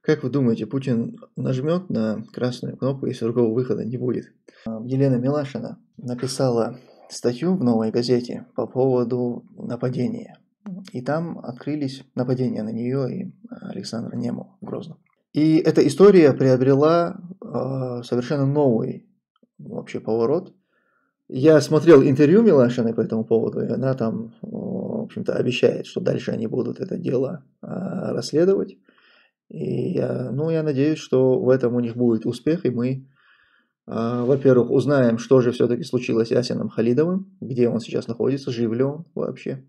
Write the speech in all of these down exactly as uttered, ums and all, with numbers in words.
Как вы думаете, Путин нажмет на красную кнопку, если другого выхода не будет? Елена Милашина написала статью в «Новой газете» по поводу нападения. И там открылись нападения на нее и Александра Немова в Грозном. И эта история приобрела э, совершенно новый вообще поворот. Я смотрел интервью Милашиной по этому поводу, и она там, в общем-то, обещает, что дальше они будут это дело э, расследовать. И я, ну, я надеюсь, что в этом у них будет успех, и мы, э, во-первых, узнаем, что же все-таки случилось с Ясином Халидовым, где он сейчас находится, жив ли он вообще.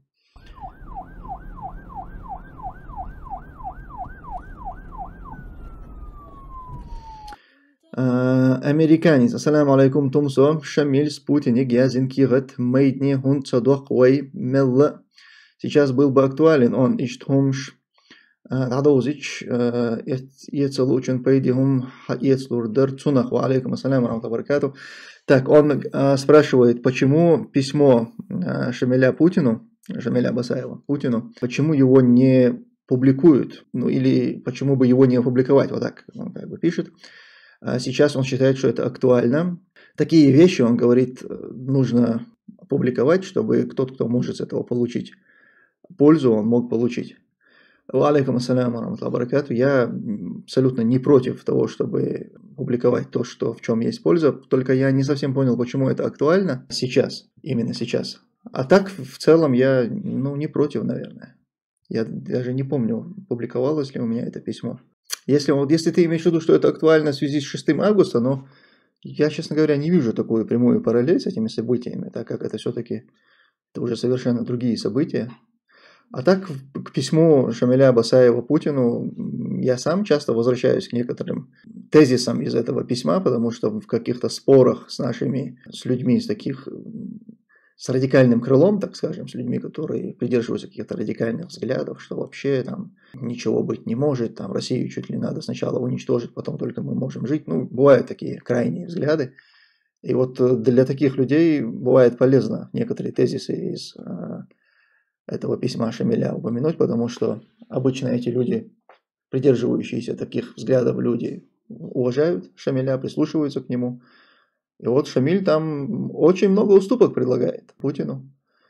Американец. Ассаламу алейкум тумсо. Шамиль Спутник Язин Кирет Мейдни Хун Цадох Уэй Мелла. Сейчас был бы актуален он Иштхумш Радоузич Ецелучен Пейдихум Ецлурдер Цунах. Ва алейкум ассаляму рамтабаркату. Так, он э, спрашивает, почему письмо э, Шамиля Путину, Шамиля Басаева Путину, почему его не публикуют, ну или почему бы его не опубликовать, вот так он как бы пишет. Сейчас он считает, что это актуально. Такие вещи, он говорит, нужно публиковать, чтобы тот, кто может с этого получить пользу, он мог получить. Ва алейкум ассаляму рамталлахи баракату. Я абсолютно не против того, чтобы публиковать то, что, в чем есть польза, только я не совсем понял, почему это актуально сейчас, именно сейчас. А так, в целом, я ну, не против, наверное. Я даже не помню, публиковалось ли у меня это письмо. Если, вот, если ты имеешь в виду, что это актуально в связи с шестым августа, но я, честно говоря, не вижу такую прямую параллель с этими событиями, так как это все-таки это уже совершенно другие события. А так, к письму Шамиля Басаева Путину я сам часто возвращаюсь к некоторым тезисам из этого письма, потому что в каких-то спорах с нашими, с людьми, с таких, с радикальным крылом, так скажем, с людьми, которые придерживаются каких-то радикальных взглядов, что вообще там ничего быть не может, там Россию чуть ли надо сначала уничтожить, потом только мы можем жить. Ну, бывают такие крайние взгляды. И вот для таких людей бывает полезно некоторые тезисы из этого письма Шамиля упомянуть, потому что обычно эти люди, придерживающиеся таких взглядов люди, уважают Шамиля, прислушиваются к нему. И вот Шамиль там очень много уступок предлагает Путину.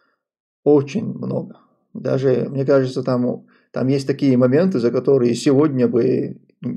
Очень много. Даже, мне кажется, там, там есть такие моменты, за которые сегодня бы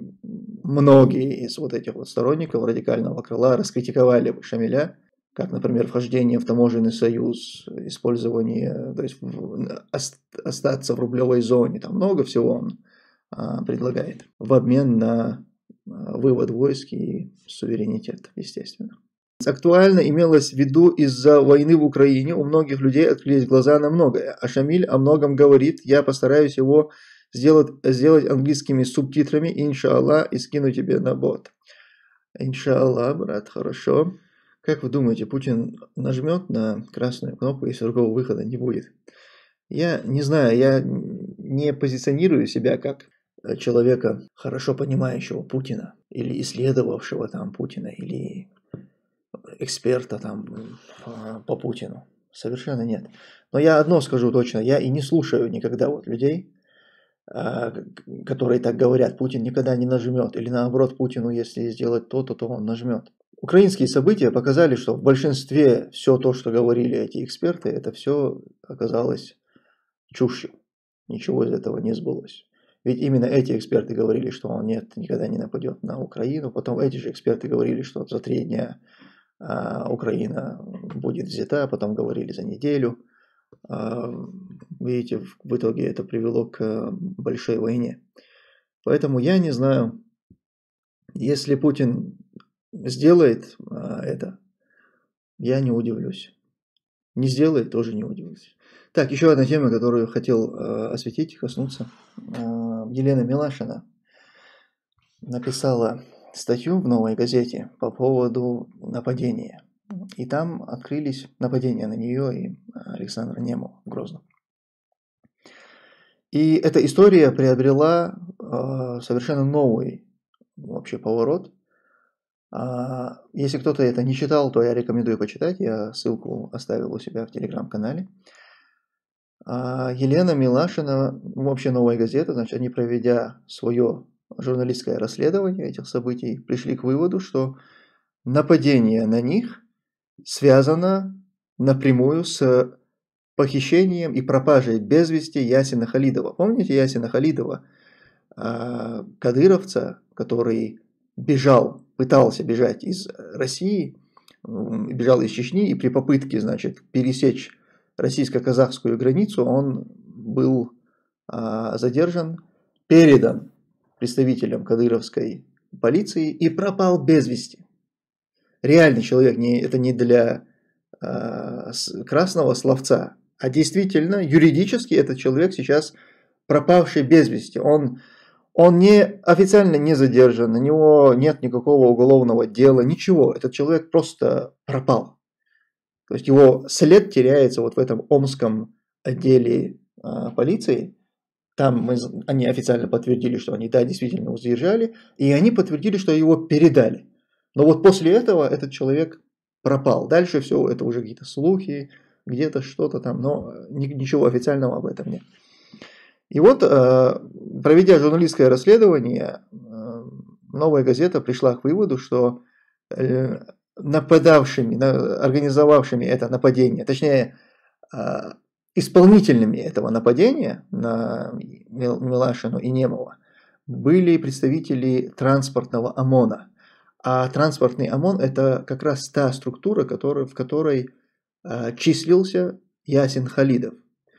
многие из вот этих вот сторонников радикального крыла раскритиковали бы Шамиля, как, например, вхождение в таможенный союз, использование, то есть остаться в рублевой зоне, там много всего он а, предлагает в обмен на а, вывод войск и суверенитет, естественно. Актуально имелось в виду из-за войны в Украине, у многих людей открылись глаза на многое, а Шамиль о многом говорит, я постараюсь его сделать, сделать английскими субтитрами, иншаллах, и скину тебе на бот. Иншаллах, брат, хорошо. Как вы думаете, Путин нажмет на красную кнопку, если другого выхода не будет? Я не знаю, я не позиционирую себя как человека, хорошо понимающего Путина, или исследовавшего там Путина, или эксперта там по Путину. Совершенно нет. Но я одно скажу точно, я и не слушаю никогда вот людей, которые так говорят, Путин никогда не нажмет, или наоборот, Путину, если сделать то-то, то он нажмет. Украинские события показали, что в большинстве все то, что говорили эти эксперты, это все оказалось чушью. Ничего из этого не сбылось. Ведь именно эти эксперты говорили, что он нет, никогда не нападет на Украину. Потом эти же эксперты говорили, что за три дня а, Украина будет взята, потом говорили за неделю. А, видите, в, в итоге это привело к большой войне. Поэтому я не знаю, если Путин сделает а, это, я не удивлюсь. Не сделает, тоже не удивлюсь. Так, еще одна тема, которую хотел э, осветить, коснуться. Э, Елена Милашина написала статью в «Новой газете» по поводу нападения. И там открылись нападения на нее и Александра Немова в Грозном. И эта история приобрела э, совершенно новый вообще поворот. Если кто-то это не читал, то я рекомендую почитать. Я ссылку оставил у себя в телеграм-канале. Елена Милашина, вообще «Новая газета», значит, они, проведя свое журналистское расследование этих событий, пришли к выводу, что нападение на них связано напрямую с похищением и пропажей без вести Ясина Халидова. Помните Ясина Халидова, кадыровца, который бежал, пытался бежать из России, бежал из Чечни, и при попытке, значит, пересечь российско-казахскую границу он был задержан, передан представителям кадыровской полиции и пропал без вести. Реальный человек, не, это не для э, красного словца, а действительно юридически этот человек сейчас пропавший без вести. Он, он не, официально не задержан, на него нет никакого уголовного дела, ничего. Этот человек просто пропал. То есть его след теряется вот в этом омском отделе э, полиции. Там мы, они официально подтвердили, что они, да, действительно его задержали, и они подтвердили, что его передали. Но вот после этого этот человек пропал. Дальше все это уже какие-то слухи, где-то что-то там, но ничего официального об этом нет. И вот, проведя журналистское расследование, «Новая газета» пришла к выводу, что нападавшими, организовавшими это нападение, точнее, исполнительными этого нападения на Милашину и Немова были представители транспортного ОМОНа. А транспортный ОМОН – это как раз та структура, который, в которой э, числился Ясин Халидов.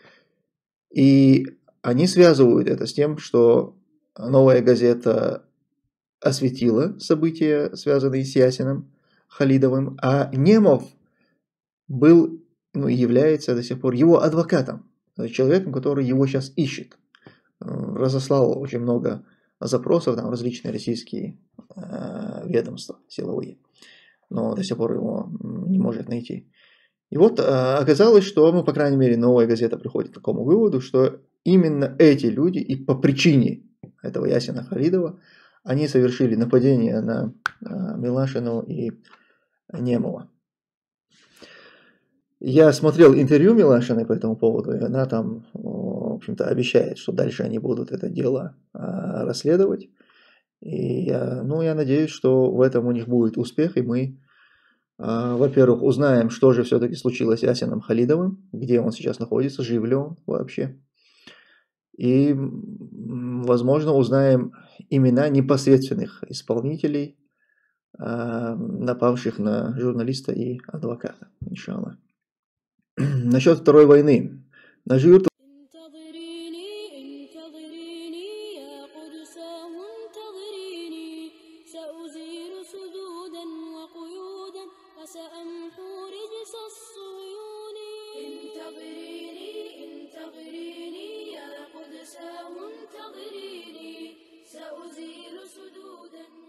И они связывают это с тем, что «Новая газета» осветила события, связанные с Ясином Халидовым, а Немов был, ну, является до сих пор его адвокатом, человеком, который его сейчас ищет. Разослал очень много запросов, там различные российские э, ведомства силовые, но до сих пор его не может найти. И вот э, оказалось, что, ну, по крайней мере, «Новая газета» приходит к такому выводу, что именно эти люди и по причине этого Ясина Халидова они совершили нападение на э, Милашину и Немова. Я смотрел интервью Милашиной по этому поводу, и она там, в общем-то, обещает, что дальше они будут это дело а, расследовать. И я, ну, я надеюсь, что в этом у них будет успех, и мы, а, во-первых, узнаем, что же все-таки случилось с Ясином Халидовым, где он сейчас находится, жив ли он вообще. И, возможно, узнаем имена непосредственных исполнителей, а, напавших на журналиста и адвоката, иншаллах. Насчет Второй войны. На жертву سأزيل سدودا